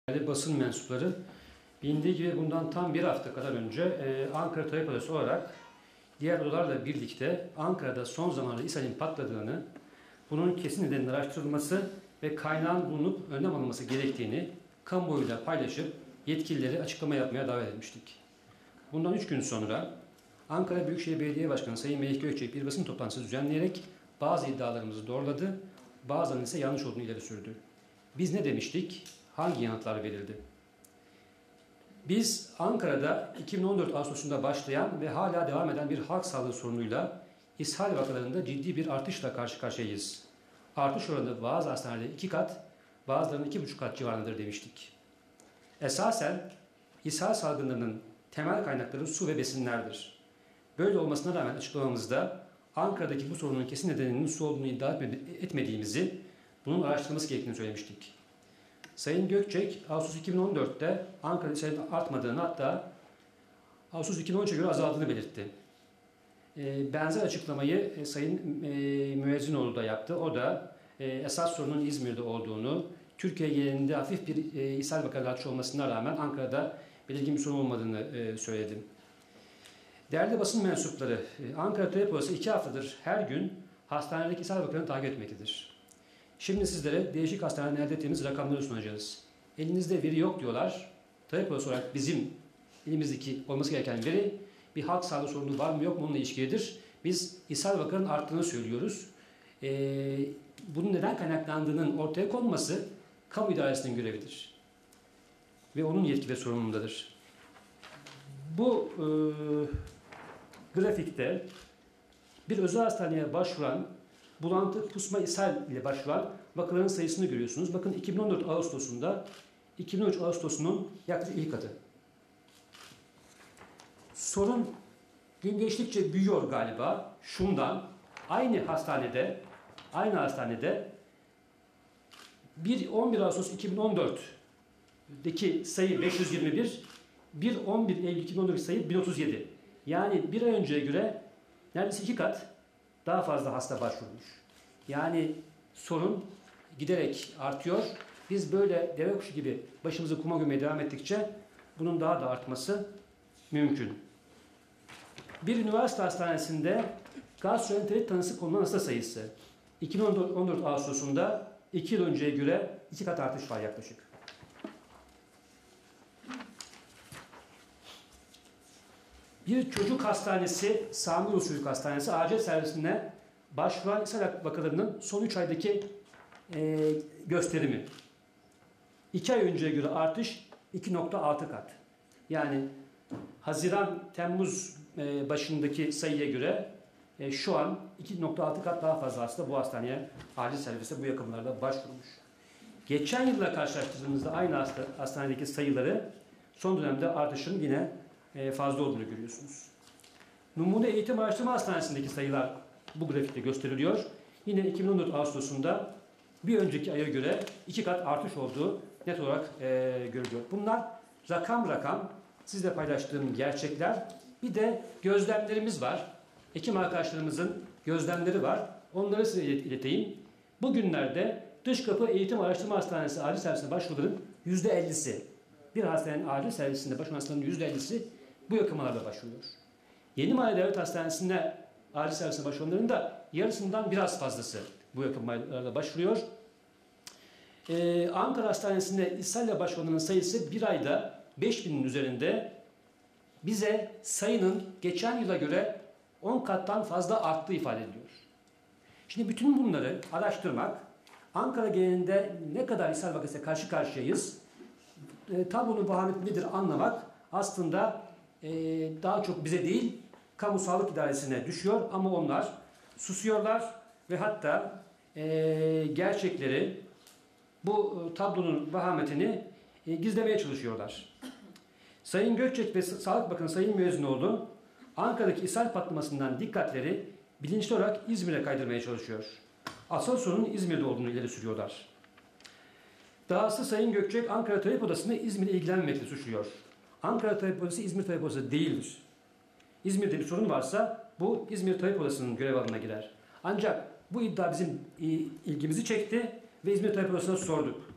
Değerli basın mensupları, bilindiği gibi bundan tam bir hafta kadar önce Ankara Tabip Odası olarak diğer odalarla birlikte Ankara'da son zamanlarda ishalin patladığını, bunun kesin nedeninin araştırılması ve kaynağın bulunup önlem alınması gerektiğini kamuoyuyla paylaşıp yetkilileri açıklama yapmaya davet etmiştik. Bundan 3 gün sonra Ankara Büyükşehir Belediye Başkanı Sayın Melih Gökçek bir basın toplantısı düzenleyerek bazı iddialarımızı doğruladı, bazılarının ise yanlış olduğunu ileri sürdü. Biz ne demiştik? Hangi yanıtlar verildi? Biz Ankara'da 2014 Ağustos'unda başlayan ve hala devam eden bir halk sağlığı sorunuyla ishal vakalarında ciddi bir artışla karşı karşıyayız. Artış oranı bazı hastanelerde 2 kat, bazılarının 2,5 kat civarındadır demiştik. Esasen ishal salgınlarının temel kaynakları su ve besinlerdir. Böyle olmasına rağmen açıklamamızda Ankara'daki bu sorunun kesin nedeninin su olduğunu iddia etmediğimizi, bunun araştırılması gerektiğini söylemiştik. Sayın Gökçek, Ağustos 2014'te Ankara'da ishalin artmadığını, hatta Ağustos 2013'e göre azaldığını belirtti. Benzer açıklamayı Sayın Müezzinoğlu da yaptı. O da esas sorunun İzmir'de olduğunu, Türkiye genelinde hafif bir ishal vakaları artışı olmasına rağmen Ankara'da belirgin bir sorun olmadığını söyledi. Değerli basın mensupları, Ankara Tabip Odası 2 haftadır her gün hastanedeki ishal vakalarını takip etmektedir. Şimdi sizlere değişik hastaneden elde ettiğimiz rakamları sunacağız. Elinizde veri yok diyorlar. Tabip Odası olarak bizim elimizdeki olması gereken veri bir halk sağlığı sorunu var mı yok mu onunla ilişkilidir. Biz ishal vakalarının arttığını söylüyoruz. Bunun neden kaynaklandığının ortaya konması kamu idaresinin görevidir. Ve onun yetki ve sorumluluğundadır. Bu grafikte bir özel hastaneye başvuran, bulantı, kusma, ishal ile başvuran vakaların sayısını görüyorsunuz. Bakın 2014 Ağustos'unda 2013 Ağustos'unun yaklaşık ilk katı. Sorun gün geçtikçe büyüyor galiba. Şundan, aynı hastanede 11 Ağustos 2014'deki sayı 521, 11 Eylül 2014'deki sayı 1037. Yani bir ay önceye göre neredeyse 2 kat daha fazla hasta başvurmuş. Yani sorun giderek artıyor. Biz böyle deve kuşu gibi başımızı kuma gömmeye devam ettikçe bunun daha da artması mümkün. Bir üniversite hastanesinde gastroenterit tanısı konulan hasta sayısı 2014 Ağustos'unda 2 yıl önceye göre 2 kat artış var yaklaşık. Bir çocuk hastanesi, Sami Yavuz Çocuk Hastanesi acil servisine başvuran ishal vakalarının son 3 aydaki gösterimi. 2 ay önceye göre artış 2,6 kat. Yani Haziran-Temmuz başındaki sayıya göre şu an 2,6 kat daha fazla hasta bu hastaneye, acil servise bu yakınlarda başvurmuş. Geçen yılla karşılaştırdığımızda aynı hastanedeki sayıları son dönemde artışın yine fazla olduğunu görüyorsunuz. Numune Eğitim Araştırma Hastanesi'ndeki sayılar bu grafikte gösteriliyor. Yine 2014 Ağustos'unda bir önceki aya göre 2 kat artış olduğu net olarak görülüyor. Bunlar rakam sizle paylaştığım gerçekler. Bir de gözlemlerimiz var. Hekim arkadaşlarımızın gözlemleri var. Onları size ileteyim. Bugünlerde Dışkapı Eğitim Araştırma Hastanesi acil servisine başvuruların %50'si, bir hastanenin acil servisinde başvuran hastaların %50'si bu yakınmalarda başvuruyor. Yeni Mahalle Devlet Hastanesi'ne acil servisine başvuranların da yarısından biraz fazlası bu yakınmalarda başvuruyor. Ankara Hastanesi'nde ishalle başvuranların sayısı bir ayda 5000'in üzerinde, bize sayının geçen yıla göre 10 kattan fazla arttığı ifade ediliyor. Şimdi bütün bunları araştırmak, Ankara genelinde ne kadar ishal vakasıyla karşı karşıyayız, tablonun vahameti nedir anlamak aslında daha çok bize değil, kamu sağlık idaresine düşüyor ama onlar susuyorlar ve hatta gerçekleri, bu tablonun vahametini gizlemeye çalışıyorlar. Sayın Gökçek ve Sağlık Bakanı Sayın Müezzinoğlu Ankara'daki ishal patlamasından dikkatleri bilinçli olarak İzmir'e kaydırmaya çalışıyor. Asıl sorunun İzmir'de olduğunu ileri sürüyorlar. Dahası Sayın Gökçek Ankara Tabip Odası'nı İzmir'e ilgilenmemekle suçluyor. Ankara Tabip Odası İzmir Tabip Odası değildir. İzmir'de bir sorun varsa bu İzmir Tabip Odası'nın görev alanına girer. Ancak bu iddia bizim ilgimizi çekti ve İzmir Tabip Odası'na sorduk.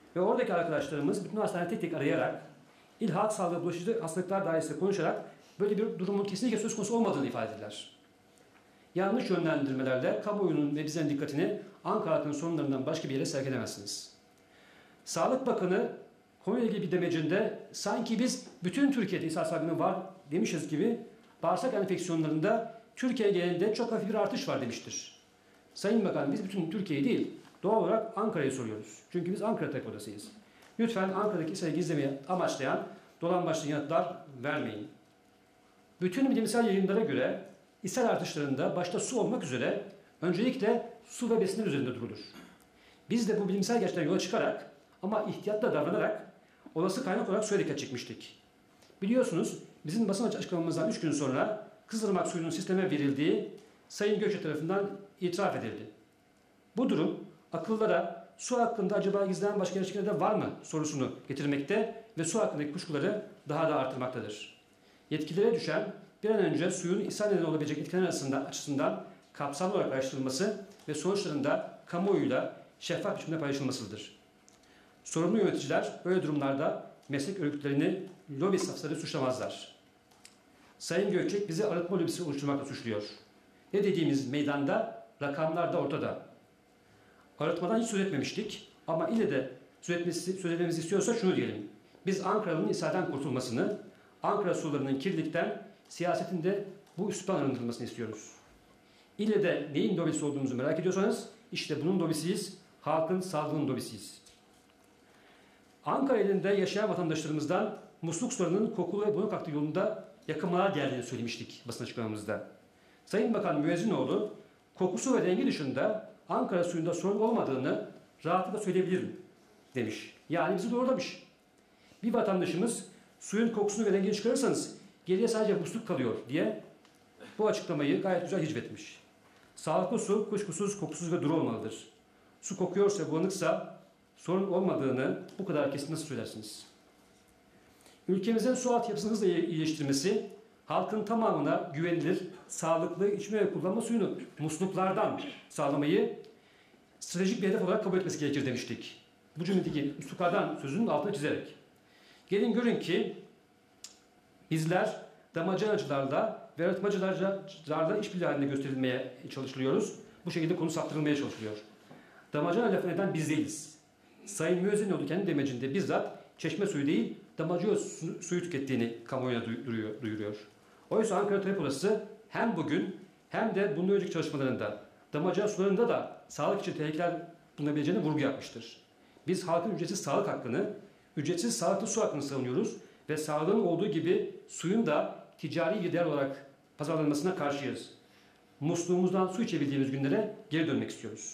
Ve oradaki arkadaşlarımız bütün hastaneleri tek tek arayarak, İl Halk Sağlığı Bulaşıcı Hastalıklar Dairesi'yle konuşarak böyle bir durumun kesinlikle söz konusu olmadığını ifade ettiler. Yanlış yönlendirmelerle kamuoyunun ve bizlerin dikkatini Ankara halkının sorunlarından başka bir yere sevk edemezsiniz. Sağlık Bakanı konuyla ilgili bir demecinde sanki biz bütün Türkiye'de ishal salgını var demişiz gibi bağırsak enfeksiyonlarında Türkiye genelinde çok hafif bir artış var demiştir. Sayın Bakan, biz bütün Türkiye'yi değil, doğal olarak Ankara'yı soruyoruz. Çünkü biz Ankara tek odasıyız. Lütfen Ankara'daki ishali gizlemeyi amaçlayan dolambaçlı yanıtlar vermeyin. Bütün bilimsel yayınlara göre ishal artışlarında başta su olmak üzere öncelikle su ve besinler üzerinde durulur. Biz de bu bilimsel gerçekten yola çıkarak ama ihtiyatla davranarak olası kaynak olarak suya dikkat çekmiştik. Biliyorsunuz bizim basın açıklamamızdan 3 gün sonra Kızılırmak suyunun sisteme verildiği Sayın Gökçe tarafından itiraf edildi. Bu durum akıllara su hakkında acaba gizlenen başka gerçekler de var mı sorusunu getirmekte ve su hakkındaki kuşkuları daha da artırmaktadır. Yetkililere düşen bir an önce suyun ishal nedeni olabilecek etkiler açısından kapsamlı olarak araştırılması ve sonuçlarında kamuoyuyla şeffaf biçimde paylaşılmasıdır. Sorumlu yöneticiler böyle durumlarda meslek örgütlerini lobi safları suçlamazlar. Sayın Gökçek bizi arıtma lobisi oluşturmakla suçluyor. Ne dediğimiz meydanda, rakamlar da ortada. Arıtmadan hiç söz etmemiştik ama ille de söz etmemizi istiyorsa şunu diyelim. Biz Ankara'nın ishalden kurtulmasını, Ankara sularının kirlilikten, siyasetin de bu üstten arındırılmasını istiyoruz. İlle de neyin lobisi olduğumuzu merak ediyorsanız, işte bunun lobisiyiz, halkın sağlığının lobisiyiz. Ankara ilinde yaşayan vatandaşlarımızdan musluk sularının kokulu ve bulanık aktığı yolunda yakınmalar geldiğini söylemiştik basın açıklamamızda. Sayın Bakan Müezzinoğlu, kokusu ve rengi dışında Ankara suyunda sorun olmadığını rahatlıkla söyleyebilirim demiş. Yani bizi doğrulamış. Bir vatandaşımız suyun kokusunu ve rengini çıkarırsanız geriye sadece musluk kalıyor diye bu açıklamayı gayet güzel hicvetmiş. Sağlıklı su kuşkusuz kokusuz ve duru olmalıdır. Su kokuyorsa, bulanıksa sorun olmadığını bu kadar kesin nasıl söylersiniz? Ülkemizin su altyapısını hızla iyileştirmesi, halkın tamamına güvenilir, sağlıklı içme ve kullanma suyunu musluklardan sağlamayı stratejik bir hedef olarak kabul etmesi gerekir demiştik. Bu cümledeki musluklardan sözünün altını çizerek. Gelin görün ki bizler damacanacılarla ve arıtmacılarla işbirliği halinde gösterilmeye çalışılıyoruz. Bu şekilde konu saptırılmaya çalışılıyor. Damacana lafı neden biz değiliz. Sayın Müezzinoğlu kendi demecinde bizzat çeşme suyu değil, damacana suyu tükettiğini kamuoyuna duyuruyor. Oysa Ankara Tabip Odası hem bugün hem de bundan önceki çalışmalarında damacana sularında da sağlık için tehlikeler bulunabileceğine vurgu yapmıştır. Biz halkın ücretsiz sağlık hakkını, ücretsiz sağlıklı su hakkını savunuyoruz ve sağlığın olduğu gibi suyun da ticari bir değer olarak pazarlanmasına karşıyız. Musluğumuzdan su içebildiğimiz günlere geri dönmek istiyoruz.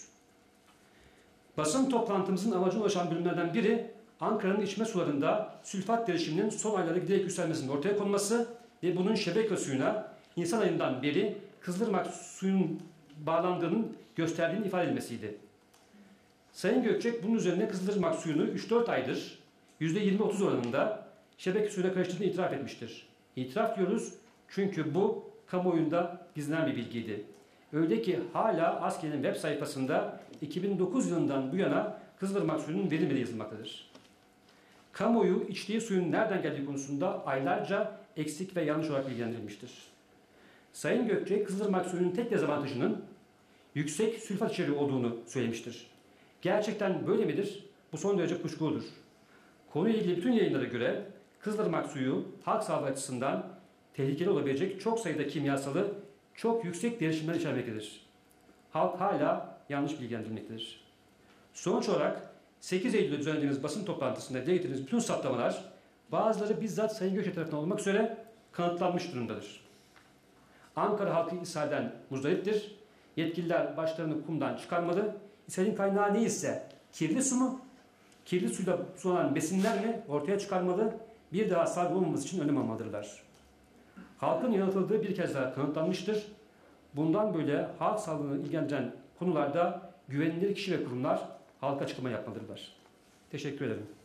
Basın toplantımızın amacına ulaşan bölümlerden biri Ankara'nın içme sularında sülfat derişiminin son aylarda giderek yükselmesinin ortaya konması ve bunun şebeke suyuna Nisan ayından beri Kızılırmak suyun bağlandığının gösterdiğini ifade edilmesiydi. Sayın Gökçek bunun üzerine Kızılırmak suyunu 3-4 aydır %20-30 oranında şebeke suyuna karıştırdığını itiraf etmiştir. İtiraf diyoruz çünkü bu kamuoyunda gizlenen bir bilgiydi. Öyle ki hala ASKİ'nin web sayfasında 2009 yılından bu yana Kızılırmak suyunun verilmediği yazılmaktadır. Kamuoyu içtiği suyun nereden geldiği konusunda aylarca eksik ve yanlış olarak bilgilendirilmiştir. Sayın Gökçek, Kızılırmak suyunun tek dezavantajının yüksek sülfat içeriği olduğunu söylemiştir. Gerçekten böyle midir? Bu son derece kuşkuludur. Konuyla ilgili bütün yayınlara göre Kızılırmak suyu halk sağlığı açısından tehlikeli olabilecek çok sayıda kimyasalı çok yüksek derişimler içermektedir. Halk hala yanlış bilgilendirilmektedir. Sonuç olarak 8 Eylül'de düzenlediğimiz basın toplantısında dile getirdiğimiz bütün saptamalar bazıları bizzat Sayın Gökçek tarafından olmak üzere kanıtlanmış durumdadır. Ankara halkı ishalden muzdariptir. Yetkililer başlarını kumdan çıkarmalı. İshalin kaynağı neyse kirli su mu? Kirli suyla sulanan besinler mi ortaya çıkarmalı? Bir daha salgın olmaması için önlem almalıdırlar. Halkın yanıltıldığı bir kez daha kanıtlanmıştır. Bundan böyle halk sağlığını ilgilendiren konularda güvenilir kişi ve kurumlar halka açıklama yapmalıdırlar. Teşekkür ederim.